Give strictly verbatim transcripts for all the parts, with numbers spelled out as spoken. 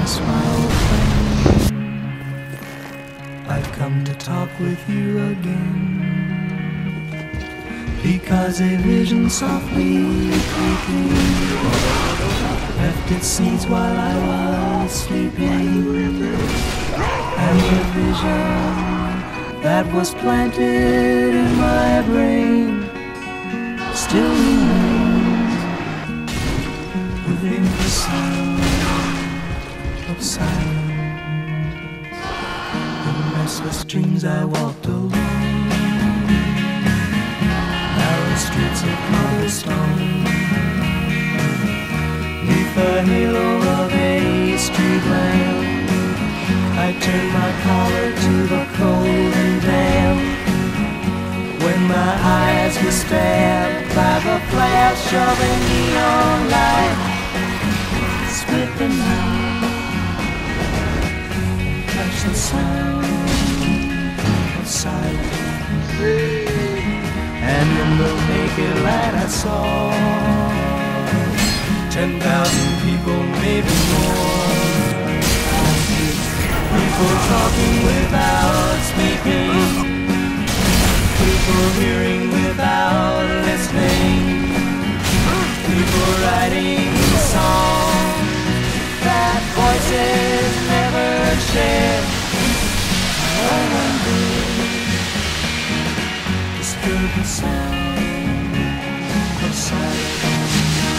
Thomas, my old friend, I've come to talk with you again, because a vision softly creeping left its seeds while I was sleeping, and the vision that was planted in my brain still remains within the sound of silence. In restless dreams I walked alone, narrow streets of cobblestone, neath the halo of a street lamp. I turned my collar to the cold and damp, when my eyes were stabbed by the flash of a neon light. Split the night, touch the sound of silence, and in the naked light I saw ten thousand people, maybe more. People talking without speaking, people hearing without listening, people writing songs that voices never shared. No one did disturb the sound of silence.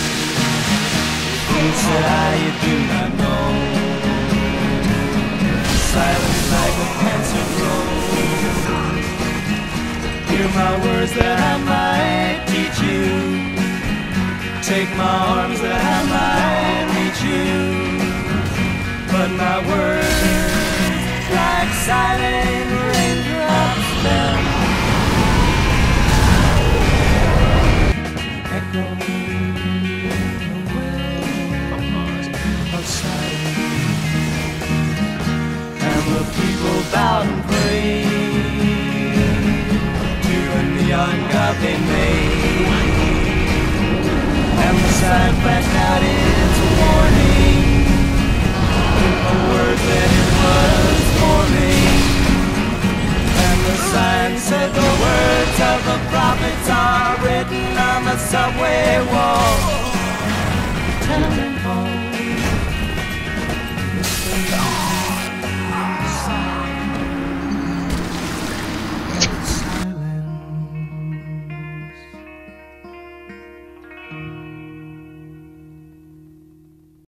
Who said I, you do not know? Silence like a cancer grows. Hear my words that I might teach you, take my arms that I might reach you, but my words like silent raindrops fell, echoing the wells of silence. The people bowed and prayed to a neon god they made, and the sign flashed out its warning, a word that it was